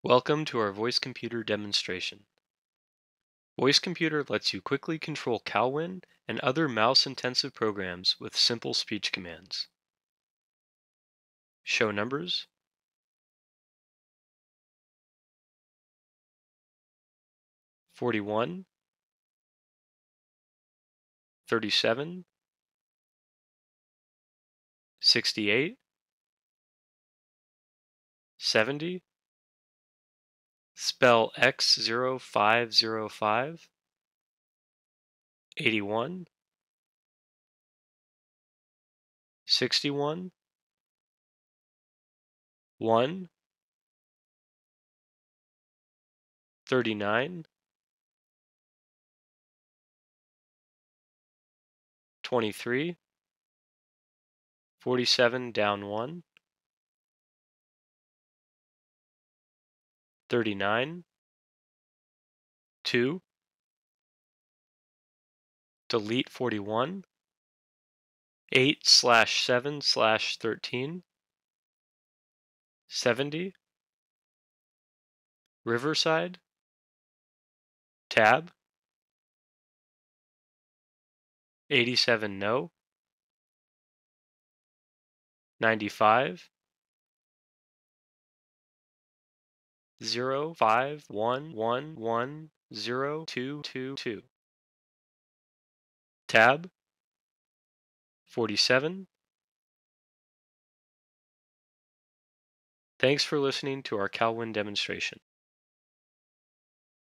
Welcome to our VoiceComputer demonstration. VoiceComputer lets you quickly control CALWIN and other mouse-intensive programs with simple speech commands. Show numbers, 41, 37, 68, 70, spell X0505, 81, 61, 1, 39, 23, 47 down 1, 39, 2, delete 41, 8/7/13, 70, Riverside, tab, 87 no, 95, 0 5 1 1 1 0 2 2 2, tab, 47. Thanks for listening to our CALWIN demonstration.